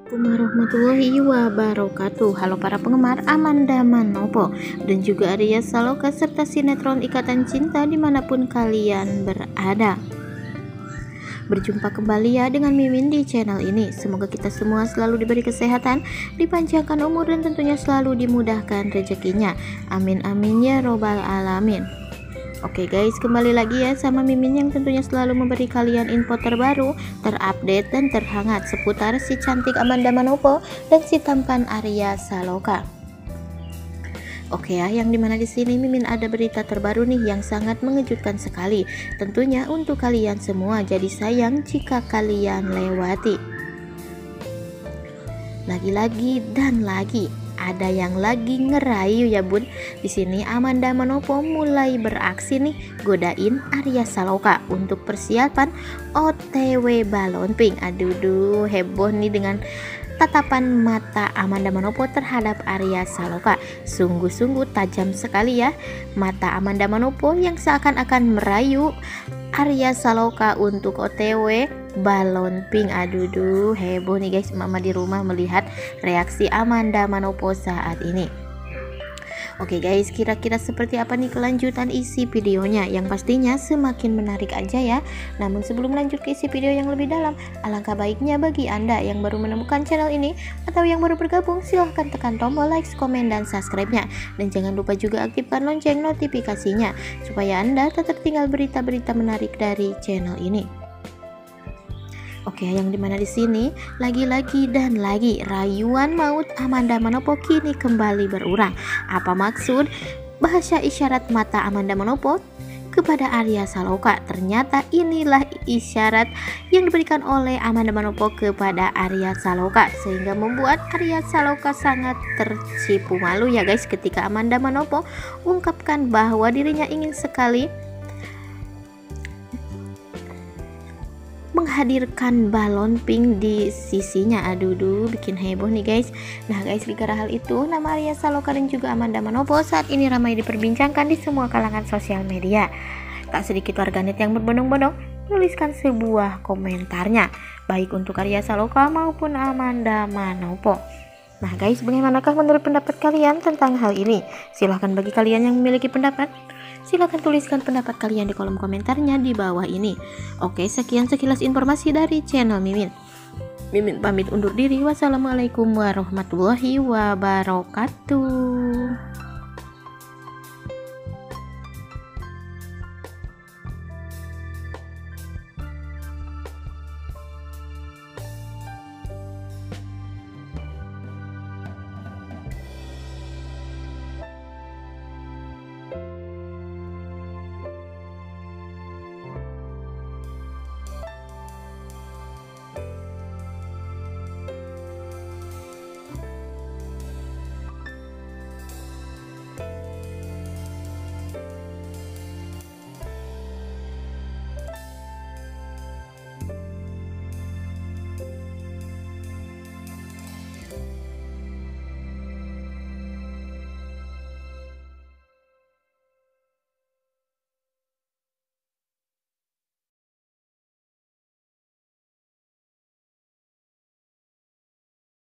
Warahmatullahi wabarakatuh. Halo para penggemar Amanda Manopo dan juga Arya Saloka serta sinetron Ikatan Cinta dimanapun kalian berada. Berjumpa kembali ya dengan Mimin di channel ini. Semoga kita semua selalu diberi kesehatan, dipanjangkan umur dan tentunya selalu dimudahkan rezekinya. Amin amin ya robbal alamin. Oke guys, kembali lagi ya sama Mimin yang tentunya selalu memberi kalian info terbaru, terupdate dan terhangat seputar si cantik Amanda Manopo dan si tampan Arya Saloka. Oke ya, yang dimana di sini Mimin ada berita terbaru nih yang sangat mengejutkan sekali. Tentunya untuk kalian semua, jadi sayang jika kalian lewati. Lagi-lagi dan lagi ada yang lagi ngerayu ya bun. Di sini Amanda Manopo mulai beraksi nih godain Arya Saloka untuk persiapan OTW Balon Pink. Aduh, heboh nih dengan tatapan mata Amanda Manopo terhadap Arya Saloka. Sungguh-sungguh tajam sekali ya mata Amanda Manopo yang seakan-akan merayu Arya Saloka untuk OTW Balon Pink. Aduh, heboh nih guys, mama di rumah melihat reaksi Amanda Manopo saat ini. Oke guys, kira-kira seperti apa nih kelanjutan isi videonya? Yang pastinya semakin menarik aja ya. Namun sebelum lanjut ke isi video yang lebih dalam, alangkah baiknya bagi Anda yang baru menemukan channel ini atau yang baru bergabung, silahkan tekan tombol like, komen, dan subscribe-nya. Dan jangan lupa juga aktifkan lonceng notifikasinya supaya Anda tetap tinggal berita-berita menarik dari channel ini. Oke, yang dimana di sini lagi-lagi dan lagi rayuan maut Amanda Manopo kini kembali berulang. Apa maksud bahasa isyarat mata Amanda Manopo kepada Arya Saloka? Ternyata inilah isyarat yang diberikan oleh Amanda Manopo kepada Arya Saloka, sehingga membuat Arya Saloka sangat tersipu malu ya guys ketika Amanda Manopo ungkapkan bahwa dirinya ingin sekali menghadirkan balon pink di sisinya. Aduh, bikin heboh nih guys. Nah guys, gara hal itu nama Arya Saloka dan juga Amanda Manopo saat ini ramai diperbincangkan di semua kalangan sosial media. Tak sedikit warganet yang berbondong-bondong menuliskan sebuah komentarnya, baik untuk Arya Saloka maupun Amanda Manopo. Nah guys, bagaimanakah menurut pendapat kalian tentang hal ini? Silahkan bagi kalian yang memiliki pendapat, silahkan tuliskan pendapat kalian di kolom komentarnya di bawah ini. Oke, sekian sekilas informasi dari channel Mimin. Mimin pamit undur diri. Wassalamualaikum warahmatullahi wabarakatuh.